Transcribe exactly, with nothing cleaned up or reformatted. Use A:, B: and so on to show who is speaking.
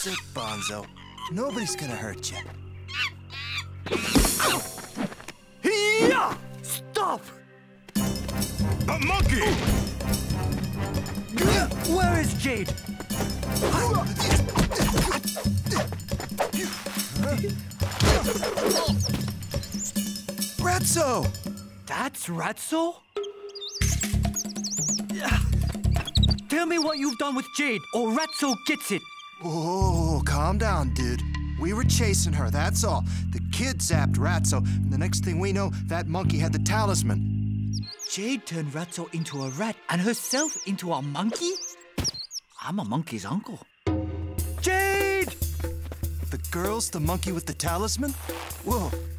A: That's it, Bonzo. Nobody's gonna hurt you.
B: Hiya! Stop!
C: A monkey!
B: Where is Jade?
A: Ratso!
B: That's Ratso? Tell me what you've done with Jade, or Ratso gets it.
A: Oh, calm down, dude. We were chasing her, that's all. The kid zapped Ratso, and the next thing we know, that monkey had the talisman.
B: Jade turned Ratso into a rat and herself into a monkey? I'm a monkey's uncle. Jade!
A: The girl's the monkey with the talisman? Whoa,